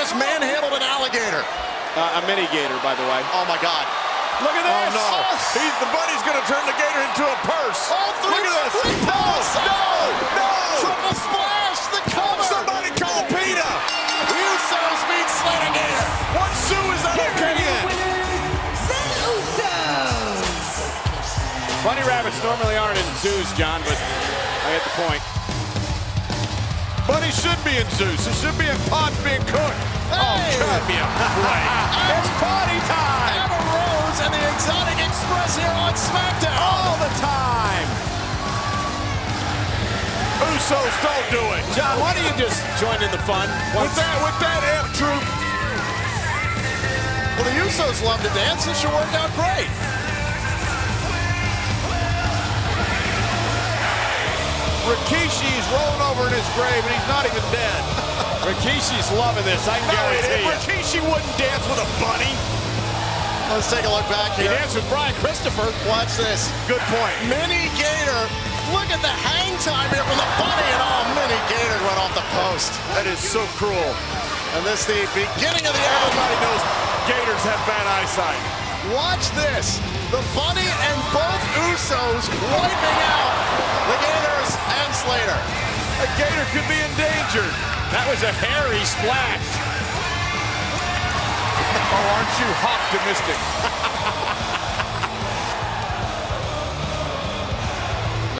just manhandled an alligator. A mini gator, by the way. Oh, my God. Look at this. Oh, no. The bunny's going to turn the gator into a purse. All three. Look at this. No. No. Triple splash. The cover. Somebody call PETA. Usos meet Slater Gator. What zoo is that okay in? Bunny rabbits normally aren't in zoos, John, but I get the point. Bunny should be in zoos. It should be in pots being cooked. Hey. Oh, cut me a break. It's party time. Emma Rose and the Exotic Express here on SmackDown. All the time. Usos, don't do it. John, why don't you just join in the fun? With that F troop. Well, the Usos love to dance. This should work out great. Rikishi's rolling over in his grave, and he's not even dead. Rikishi's loving this, I can guarantee you. Rikishi wouldn't dance with a bunny. Let's take a look back He here. danced with Brian Christopher. Watch this. Good point. Mini Gator. Look at the hang time here from the bunny, and Mini Gator went off the post. That is so cruel. And this the beginning of the Everybody knows gators have bad eyesight. Watch this. The bunny and both Usos wiping out the Gators and Slater. A gator could be endangered. That was a hairy splash. Oh, aren't you optimistic?